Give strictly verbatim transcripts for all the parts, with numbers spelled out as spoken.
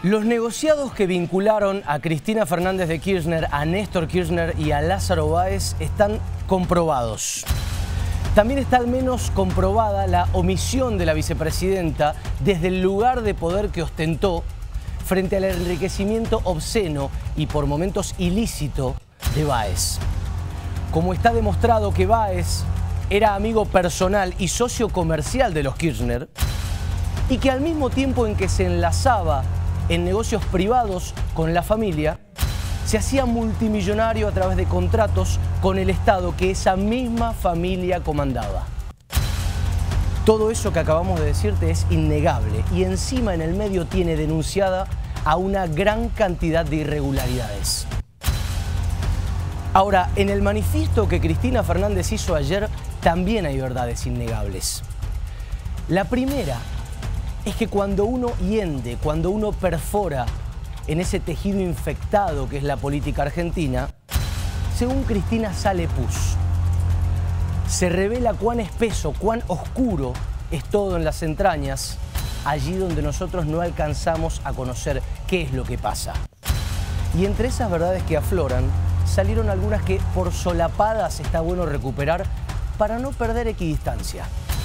Los negociados que vincularon a Cristina Fernández de Kirchner, a Néstor Kirchner y a Lázaro Báez están comprobados. También está al menos comprobada la omisión de la vicepresidenta desde el lugar de poder que ostentó frente al enriquecimiento obsceno y por momentos ilícito de Báez. Como está demostrado que Báez era amigo personal y socio comercial de los Kirchner y que al mismo tiempo en que se enlazaba en negocios privados con la familia, se hacía multimillonario a través de contratos con el Estado que esa misma familia comandaba. Todo eso que acabamos de decirte es innegable y encima en el medio tiene denunciada a una gran cantidad de irregularidades. Ahora, en el manifiesto que Cristina Fernández hizo ayer también hay verdades innegables. La primera es que cuando uno hiende, cuando uno perfora en ese tejido infectado que es la política argentina, según Cristina sale pus. Se revela cuán espeso, cuán oscuro es todo en las entrañas, allí donde nosotros no alcanzamos a conocer qué es lo que pasa. Y entre esas verdades que afloran, salieron algunas que por solapadas está bueno recuperar para no perder equidistancia.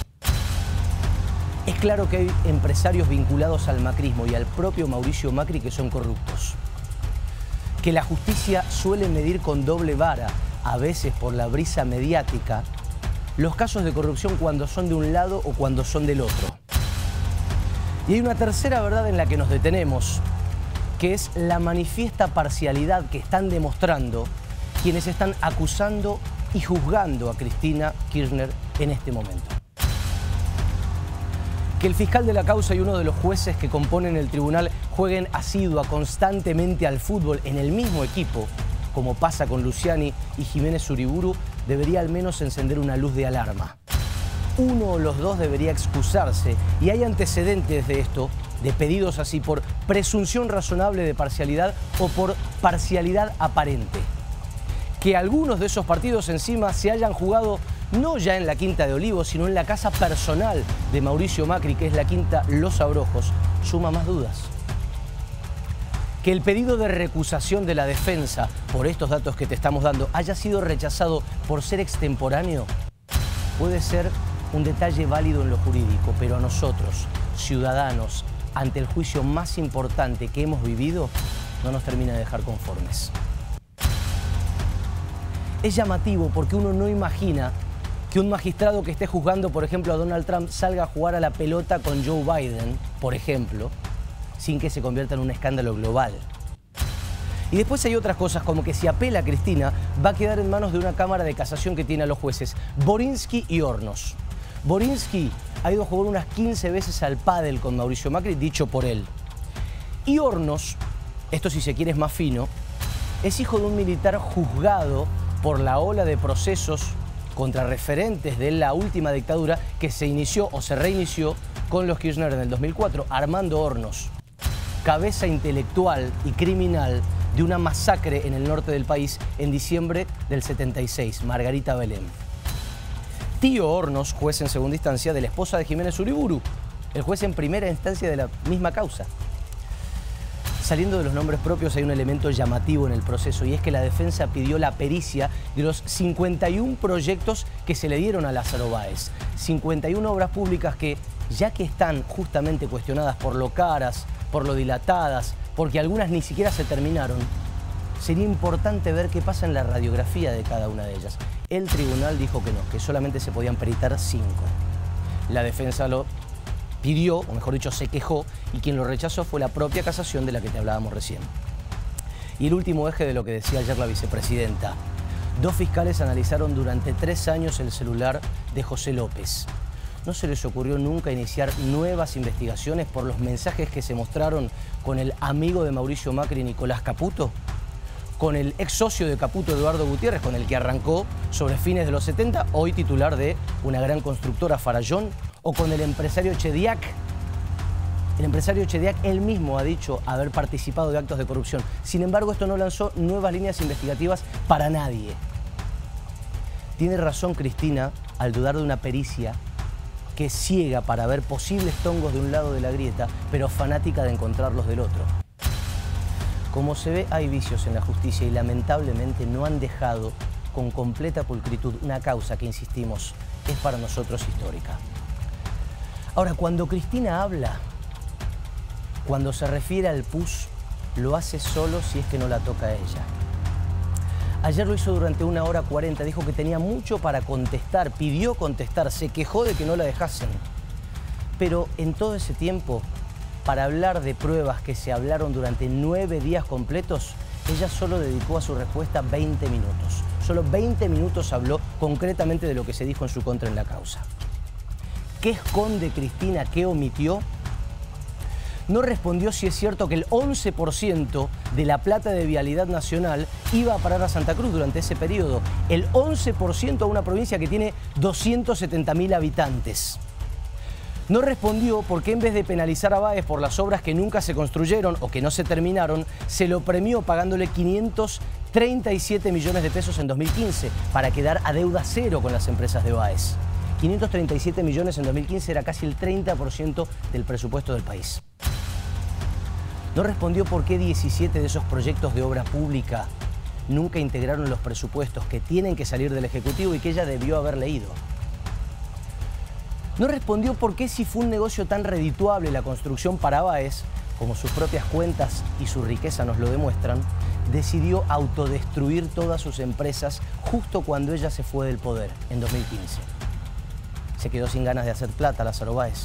Es claro que hay empresarios vinculados al macrismo y al propio Mauricio Macri que son corruptos. Que la justicia suele medir con doble vara, a veces por la brisa mediática, los casos de corrupción cuando son de un lado o cuando son del otro. Y hay una tercera verdad en la que nos detenemos, que es la manifiesta parcialidad que están demostrando quienes están acusando y juzgando a Cristina Kirchner en este momento. Que el fiscal de la causa y uno de los jueces que componen el tribunal jueguen asidua constantemente al fútbol en el mismo equipo, como pasa con Luciani y Jiménez Uriburu, debería al menos encender una luz de alarma. Uno o los dos debería excusarse y hay antecedentes de esto, de pedidos así por presunción razonable de parcialidad o por parcialidad aparente. Que algunos de esos partidos encima se hayan jugado no ya en la Quinta de Olivos, sino en la casa personal de Mauricio Macri, que es la Quinta Los Abrojos, suma más dudas. Que el pedido de recusación de la defensa por estos datos que te estamos dando haya sido rechazado por ser extemporáneo puede ser un detalle válido en lo jurídico, pero a nosotros, ciudadanos, ante el juicio más importante que hemos vivido, no nos termina de dejar conformes. Es llamativo porque uno no imagina que un magistrado que esté juzgando, por ejemplo, a Donald Trump salga a jugar a la pelota con Joe Biden, por ejemplo, sin que se convierta en un escándalo global. Y después hay otras cosas, como que si apela a Cristina, va a quedar en manos de una cámara de casación que tiene a los jueces Borinsky y Hornos. Borinsky ha ido a jugar unas quince veces al pádel con Mauricio Macri, dicho por él. Y Hornos, esto si se quiere es más fino, es hijo de un militar juzgado por la ola de procesos contra referentes de la última dictadura que se inició o se reinició con los Kirchner en el dos mil cuatro, Armando Hornos, cabeza intelectual y criminal de una masacre en el norte del país en diciembre del setenta y seis, Margarita Belén. Tío Hornos, juez en segunda instancia de la esposa de Jiménez Uriburu, el juez en primera instancia de la misma causa. Saliendo de los nombres propios hay un elemento llamativo en el proceso y es que la defensa pidió la pericia de los cincuenta y un proyectos que se le dieron a Lázaro Báez. cincuenta y una obras públicas que, ya que están justamente cuestionadas por lo caras, por lo dilatadas, porque algunas ni siquiera se terminaron, sería importante ver qué pasa en la radiografía de cada una de ellas. El tribunal dijo que no, que solamente se podían peritar cinco. La defensa lo pidió, o mejor dicho, se quejó, y quien lo rechazó fue la propia casación de la que te hablábamos recién. Y el último eje de lo que decía ayer la vicepresidenta. Dos fiscales analizaron durante tres años el celular de José López. ¿No se les ocurrió nunca iniciar nuevas investigaciones por los mensajes que se mostraron con el amigo de Mauricio Macri, Nicolás Caputo? Con el ex socio de Caputo, Eduardo Gutiérrez, con el que arrancó sobre fines de los setenta, hoy titular de una gran constructora, Farallón, o con el empresario Chediak. El empresario Chediak él mismo ha dicho haber participado de actos de corrupción. Sin embargo, esto no lanzó nuevas líneas investigativas para nadie. Tiene razón Cristina al dudar de una pericia que es ciega para ver posibles tongos de un lado de la grieta, pero fanática de encontrarlos del otro. Como se ve, hay vicios en la justicia y lamentablemente no han dejado con completa pulcritud una causa que, insistimos, es para nosotros histórica. Ahora, cuando Cristina habla, cuando se refiere al P U S, lo hace solo si es que no la toca a ella. Ayer lo hizo durante una hora cuarenta, dijo que tenía mucho para contestar, pidió contestar, se quejó de que no la dejasen. Pero en todo ese tiempo, para hablar de pruebas que se hablaron durante nueve días completos, ella solo dedicó a su respuesta veinte minutos. Solo veinte minutos habló concretamente de lo que se dijo en su contra en la causa. ¿Qué esconde Cristina? ¿Qué omitió? No respondió si es cierto que el once por ciento de la plata de Vialidad Nacional iba a parar a Santa Cruz durante ese periodo. El once por ciento a una provincia que tiene doscientos setenta mil habitantes. No respondió por qué en vez de penalizar a Báez por las obras que nunca se construyeron o que no se terminaron, se lo premió pagándole quinientos treinta y siete millones de pesos en dos mil quince para quedar a deuda cero con las empresas de Báez. quinientos treinta y siete millones en dos mil quince era casi el treinta por ciento del presupuesto del país. No respondió por qué diecisiete de esos proyectos de obra pública nunca integraron los presupuestos que tienen que salir del Ejecutivo y que ella debió haber leído. No respondió por qué, si fue un negocio tan redituable la construcción para Báez, como sus propias cuentas y su riqueza nos lo demuestran, decidió autodestruir todas sus empresas justo cuando ella se fue del poder, en dos mil quince. Se quedó sin ganas de hacer plata Lázaro Báez.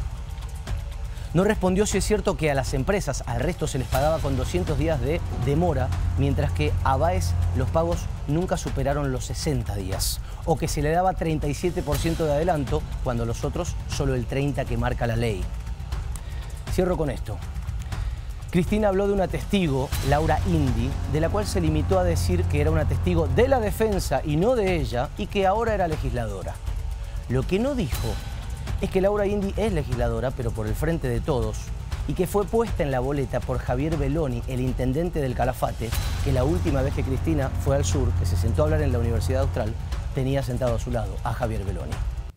No respondió si es cierto que a las empresas, al resto se les pagaba con doscientos días de demora, mientras que a Báez los pagos nunca superaron los sesenta días. O que se le daba treinta y siete por ciento de adelanto, cuando los otros solo el treinta por ciento que marca la ley. Cierro con esto. Cristina habló de una testigo, Laura Indy, de la cual se limitó a decir que era una testigo de la defensa y no de ella, y que ahora era legisladora. Lo que no dijo es que Laura Indy es legisladora, pero por el Frente de Todos, y que fue puesta en la boleta por Javier Belloni, el intendente del Calafate, que la última vez que Cristina fue al sur, que se sentó a hablar en la Universidad Austral, tenía sentado a su lado a Javier Belloni.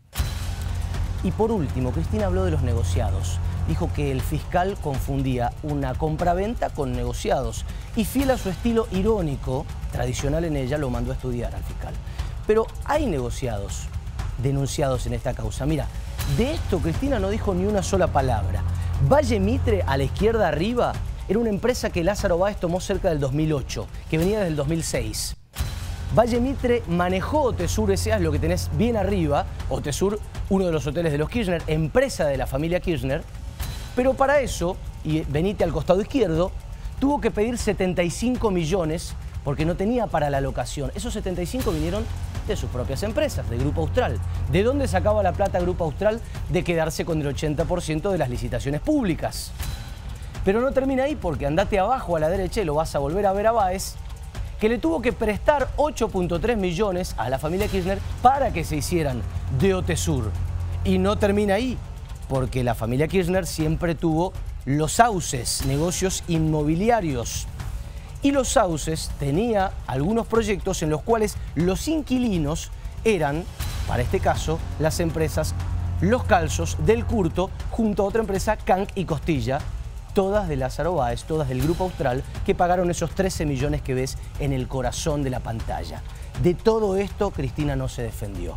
Y por último, Cristina habló de los negociados. Dijo que el fiscal confundía una compraventa con negociados, y fiel a su estilo irónico, tradicional en ella, lo mandó a estudiar al fiscal. Pero hay negociados denunciados en esta causa. Mira, de esto Cristina no dijo ni una sola palabra. Valle Mitre, a la izquierda arriba, era una empresa que Lázaro Báez tomó cerca del dos mil ocho, que venía desde el dos mil seis. Valle Mitre manejó Otesur S A, es lo que tenés bien arriba. Otesur, uno de los hoteles de los Kirchner, empresa de la familia Kirchner. Pero para eso, y venite al costado izquierdo, tuvo que pedir setenta y cinco millones porque no tenía para la locación. Esos setenta y cinco vinieron de sus propias empresas, de Grupo Austral. ¿De dónde sacaba la plata Grupo Austral? De quedarse con el ochenta por ciento de las licitaciones públicas. Pero no termina ahí, porque andate abajo a la derecha y lo vas a volver a ver a Báez, que le tuvo que prestar ocho punto tres millones a la familia Kirchner para que se hicieran de Otesur. Y no termina ahí, porque la familia Kirchner siempre tuvo los Sauces, negocios inmobiliarios. Y los Sauces tenía algunos proyectos en los cuales los inquilinos eran, para este caso, las empresas Los Calzos, Del Curto, junto a otra empresa, Canc y Costilla, todas de Lázaro Báez, todas del Grupo Austral, que pagaron esos trece millones que ves en el corazón de la pantalla. De todo esto, Cristina no se defendió.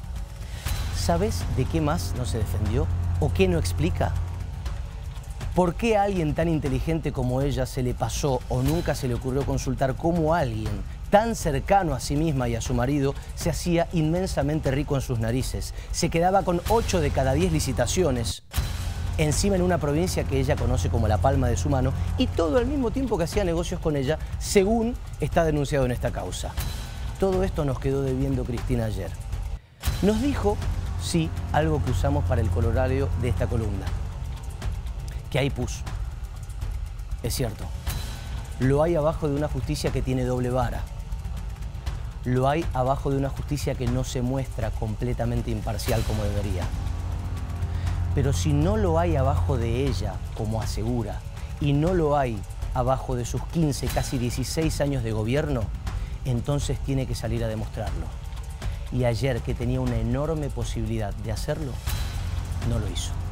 ¿Sabes de qué más no se defendió? ¿O qué no explica? ¿Por qué a alguien tan inteligente como ella se le pasó o nunca se le ocurrió consultar cómo alguien tan cercano a sí misma y a su marido se hacía inmensamente rico en sus narices? Se quedaba con ocho de cada diez licitaciones, encima en una provincia que ella conoce como la palma de su mano, y todo al mismo tiempo que hacía negocios con ella, según está denunciado en esta causa. Todo esto nos quedó debiendo Cristina ayer. Nos dijo, sí, algo que usamos para el colorario de esta columna. Que hay P U S. Es cierto. Lo hay abajo de una justicia que tiene doble vara. Lo hay abajo de una justicia que no se muestra completamente imparcial como debería. Pero si no lo hay abajo de ella, como asegura, y no lo hay abajo de sus quince, casi dieciséis años de gobierno, entonces tiene que salir a demostrarlo. Y ayer, que tenía una enorme posibilidad de hacerlo, no lo hizo.